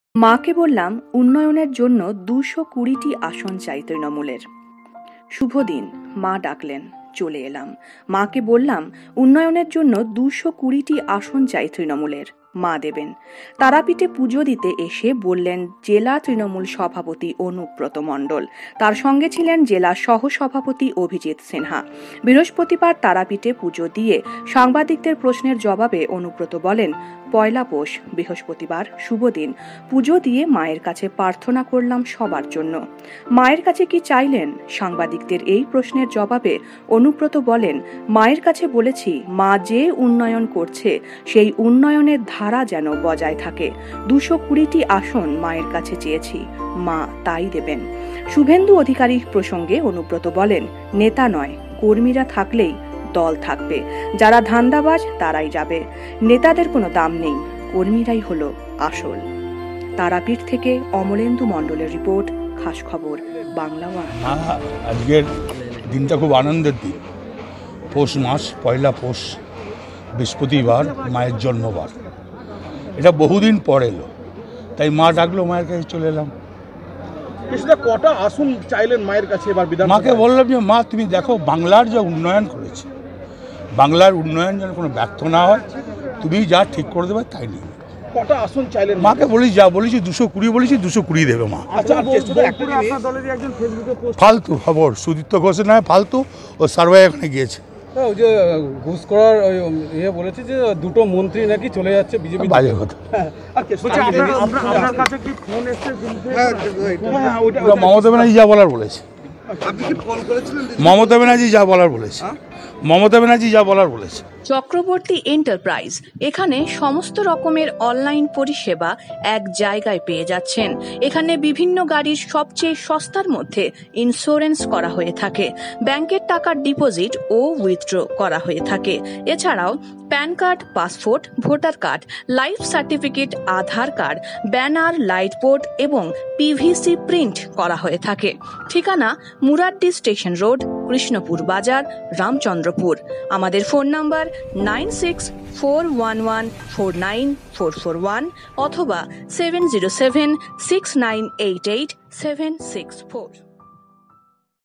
মাকে বললাম উন্নয়নের জন্য ২২০টি আসন চাই তৃণমূলের। শুভ দিন, মা ডাকলেন, চলে এলাম। মাকে বললাম উন্নয়নের জন্য ২২০টি আসন চাই তৃণমূলের, মা দেবেন। তারাপীঠে পুজো দিতে এসে বললেন জেলা তৃণমূল সভাপতি অনুব্রত মণ্ডল, তার সঙ্গে ছিলেন জেলা সহসভাপতি অভিজিৎ সিনহা। বৃহস্পতিবার তারাপীঠে পুজো দিয়ে সাংবাদিকদের প্রশ্নের জবাবে অনুব্রত বলেন, পয়লা পৌষ বৃহস্পতিবার শুভ দিন, পুজো দিয়ে মায়ের কাছে প্রার্থনা করলাম সবার জন্য। মায়ের কাছে কি চাইলেন? সাংবাদিকদের এই প্রশ্নের জবাবে অনুব্রত বলেন, মায়ের কাছে বলেছি মা যে উন্নয়ন করছে সেই উন্নয়নের ধারা যেন বজায় থাকে। ২২০টি আসন মায়ের কাছে চেয়েছি, মা তাই দেবেন। শুভেন্দু অধিকারী প্রসঙ্গে অনুব্রত বলেন, নেতা নয়, কর্মীরা থাকলেই দল থাকবে। যারা ধান্দাবাজ তারাই যাবে। নেতাদের কোনো দাম নেই, কর্মীরাই হলো আসল। তারাপীঠ থেকে অমলেন্দু মণ্ডলের রিপোর্ট, খাস খবর বাংলা ওয়ান। আজকের দিনটা খুব আনন্দের দিন। পৌষ মাস, পয়লা পৌষ, বৃহস্পতিবার, মায়ের জন্মবার। এটা বহুদিন পর এলো, তাই মা ডাকলো, মায়ের কাছে চলে এলাম। কটা আসন চাইলেন মায়ের কাছে এবার? মাকে বললাম যে মা তুমি দেখো বাংলার যা উন্নয়ন করেছে, বাংলার উন্নয়ন যেন কোনো ব্যর্থ না হয়, তুমি যা ঠিক করে দেবে তাই নিয়ে। কটা আসন চাইলেন? মাকে বলেছি যা বলেছি 220 বলেছি, 220 দেবে মা। ফালতু খবর, সুদীপ্ত ঘোষের নয় ফালতু, ও সার্ভে এখানে গিয়েছে। ওই যে ঘুষ করার বলেছে যে দুটো মন্ত্রী নাকি চলে যাচ্ছে বিজেপি। বাজে কথা। মমতা ব্যানার্জি যা বলার বলেছে, মমতা ব্যানার্জি যা বলার বলেছে, মমতা ব্যানার্জি যা বলার বলেছে। চক্রবর্তী এন্টারপ্রাইজ, এখানে সমস্ত রকমের অনলাইন পরিষেবা এক জায়গায় পেয়ে যাচ্ছেন। এখানে বিভিন্ন গাড়ির সবচেয়ে সস্তার মধ্যে ইন্স্যুরেন্স করা হয়ে থাকে, ব্যাংকের টাকার ডিপোজিট ও উইথড্র করা হয়ে থাকে। এছাড়াও PAN card, passport, voter card, life certificate, Aadhaar card, banner, light board এবং পিভিসি প্রিন্ট করা হয়ে থাকে। ঠিকানা মুরাড্ডি স্টেশন রোড, কৃষ্ণপুর বাজার, রামচন্দ্রপুর। আমাদের ফোন নাম্বার 9641149441 অথবা 7076988764।